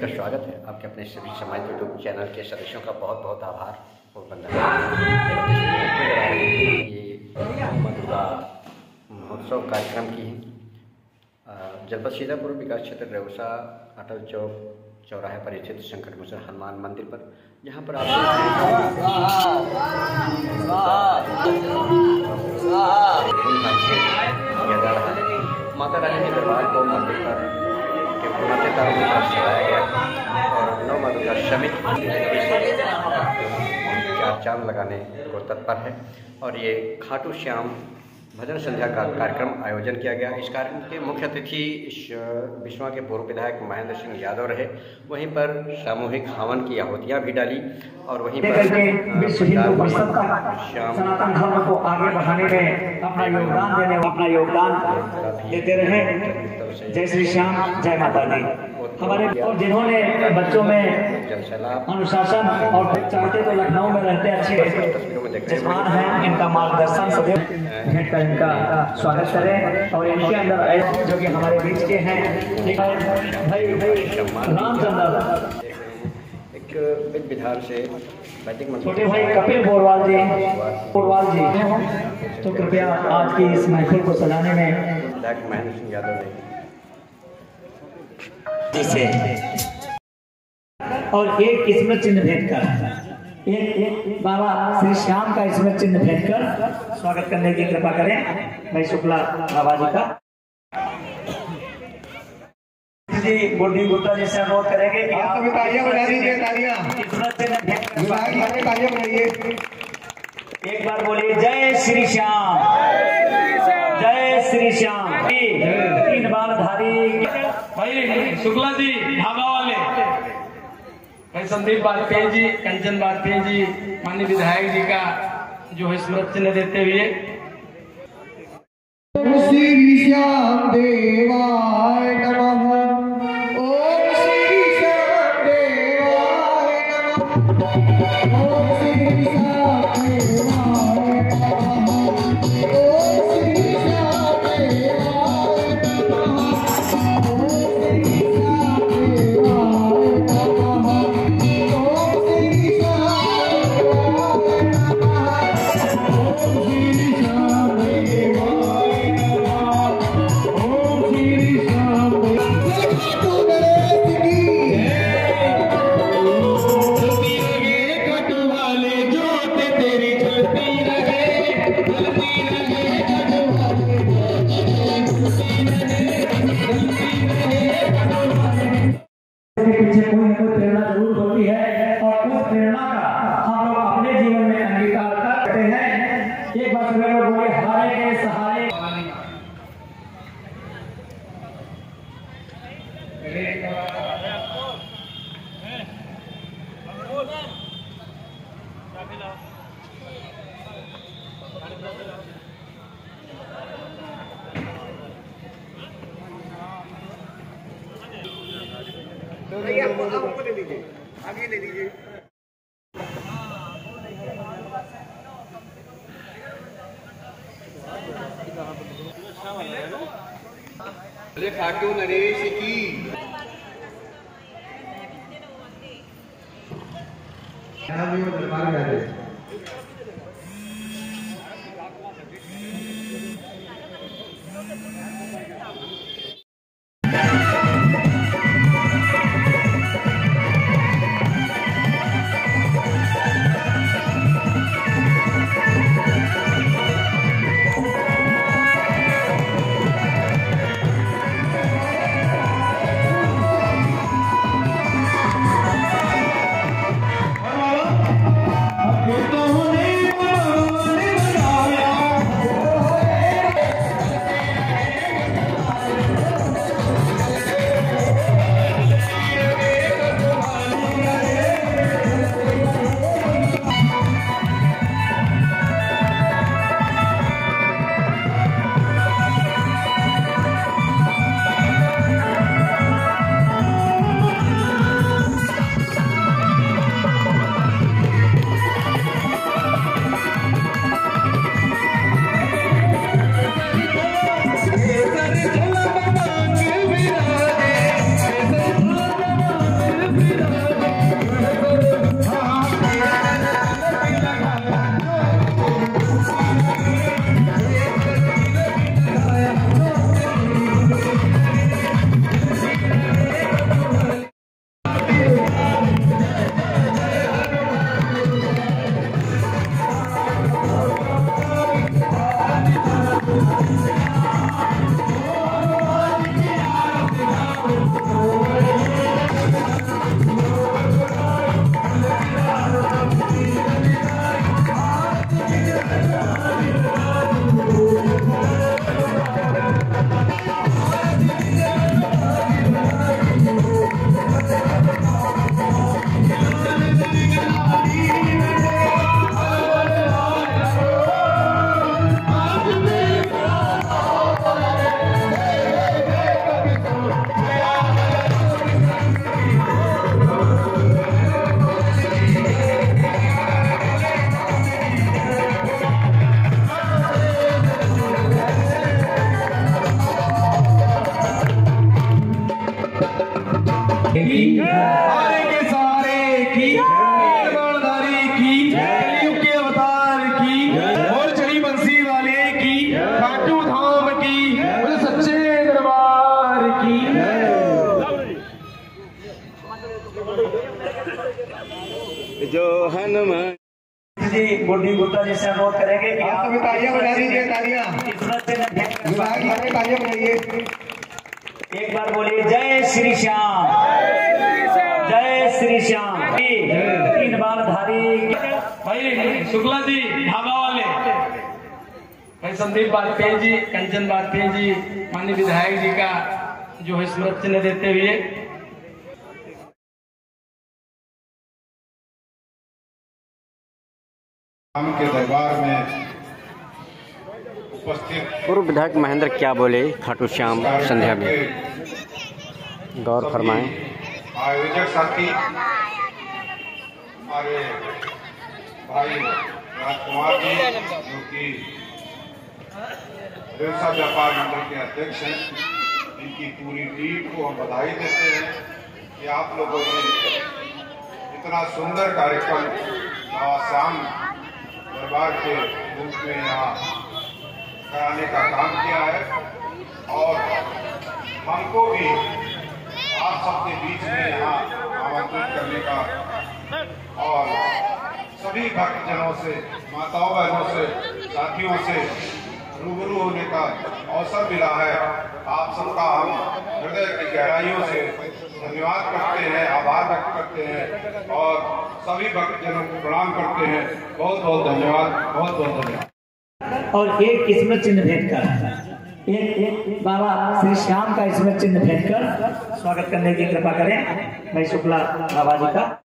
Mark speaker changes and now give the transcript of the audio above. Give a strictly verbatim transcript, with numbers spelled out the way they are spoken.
Speaker 1: का स्वागत है। आपके अपने सभी समाज यूट्यूब चैनल के सदस्यों का बहुत बहुत आभार और वंदन। ये मधुरा महोत्सव कार्यक्रम की है। जनपद सीतापुर विकास क्षेत्र रेवसा अटल चौक चौराहे पर स्थित शंकर भूषण हनुमान मंदिर पर, जहाँ पर आप धूमधाम से किया जा रहा है। माता रानी के दरबार को मंदिर पर सजाया गया और नौ मधुरा समिति चार चांद लगाने को तत्पर है। और ये खाटू श्याम भजन संध्या का कार्यक्रम आयोजन किया गया। इस कार्यक्रम के मुख्य अतिथि बिस्वा के पूर्व विधायक महेंद्र सिंह यादव रहे। वहीं पर सामूहिक हवन की आहुतियाँ भी डाली और वहीं पर
Speaker 2: सनातन धर्म को आगे बढ़ाने में अपना योगदान देने अपना योगदान देते रहे। जय श्री श्याम, जय माता दी। हमारे और जिन्होंने बच्चों में अनुशासन और चाहते तो लखनऊ में रहते अच्छे जजमान हैं, इनका मार्गदर्शन सदैव भेंट कर इनका स्वागत करें। और इनके अंदर जो कि हमारे बीच के हैं भाई भाई रामचंद्र
Speaker 1: एक विधार से
Speaker 2: छोटे भाई कपिल बोरवाल जी बोरवाल जी तो कृपया आज की इस महफिल को सजाने में
Speaker 1: महेंद्र सिंह यादव ने
Speaker 2: जिसे और एक स्मृति चिन्ह भेंट कर एक एक बाबा श्री श्याम का स्मृति चिन्ह भेंट कर स्वागत करने की कृपा करें भाई शुक्ला बाबा जी का। जी गुड्डी गुप्ता जी से अनुरोध करेंगे कि आप तालियां बजा दीजिए, तालियां स्मृति चिन्ह भेंट कर तालियां बजाइए। एक बार बोलिए जय श्री श्याम, जय श्री श्याम। तीन बार धारी
Speaker 3: भाई शुक्ला जी ढाबा वाले भाई संदीप वाजपेयी जी, कंचन वाजपेयी जी, माननीय विधायक जी का जो है स्मृति चिन्ह देते हुए
Speaker 4: श्री श्याम देवाय नमः। ओम श्री श्याम देवाय नमः। ओम श्री श्याम देवाय नमः। ओम श्री श्याम देवाय नमः। ओम श्री श्याम देवाय नमः। ओम श्री श्याम पीछे कोई ना कोई प्रेरणा जरूर होती है और उस प्रेरणा का हम लोग अपने जीवन में अंगीकार करते हैं। एक बार सभी लोग बोले हारे के सहारे। आपको ले लीजिए, आगे ले लीजिए। खाटू नरेश की दरबार में
Speaker 3: सारे के सारे की बाणधारी की कलयुग के अवतार की और चढ़ी बंसी वाले की खाटू धाम की और सच्चे दरबार की।
Speaker 5: जो हनुमान
Speaker 2: जी गुड्डी गुप्ता जी से अनुरोध करेंगे कि
Speaker 5: आप सभी तालियां बजा दीजिए, तालियां
Speaker 2: किस्मत से
Speaker 5: विभाग में तालियां बजाइए।
Speaker 2: एक बार बोलिए जय श्री श्याम, जय श्री श्याम। तीन बाणधारी
Speaker 3: भाई शुक्ला जी ढाबा वाले, भाई संदीप वाजपेयी जी, कंचन वाजपेयी जी, माननीय विधायक जी का जो है स्मृति चिन्ह देते हुए
Speaker 6: राम के दरबार में उपस्थित
Speaker 1: पूर्व विधायक महेंद्र क्या बोले खाटू श्याम संध्या में, गौर फरमाएं।
Speaker 6: आयोजक साथी हमारे भाई राजकुमार जी जो कि व्यवसाय व्यापार मंडल के अध्यक्ष हैं, इनकी पूरी टीम को हम बधाई देते हैं कि आप लोगों ने इतना सुंदर कार्यक्रम श्याम दरबार के रूप में यहाँ कराने का काम किया है और हमको भी आप सबके बीच में यहाँ आमंत्रित करने का और सभी भक्तजनों से, माताओं बहनों से, साथियों से रूबरू होने का अवसर मिला है। आप सबका हम हृदय की गहराइयों से धन्यवाद करते हैं, आभार व्यक्त करते हैं और सभी भक्तजनों को प्रणाम करते हैं। बहुत बहुत धन्यवाद, बहुत बहुत धन्यवाद।
Speaker 2: और एक स्मृति चिन्ह भेंट कर, एक एक बाबा श्री श्याम का स्मृति चिन्ह भेंट कर स्वागत करने की कृपा करें भाई शुक्ला बाबा जी का।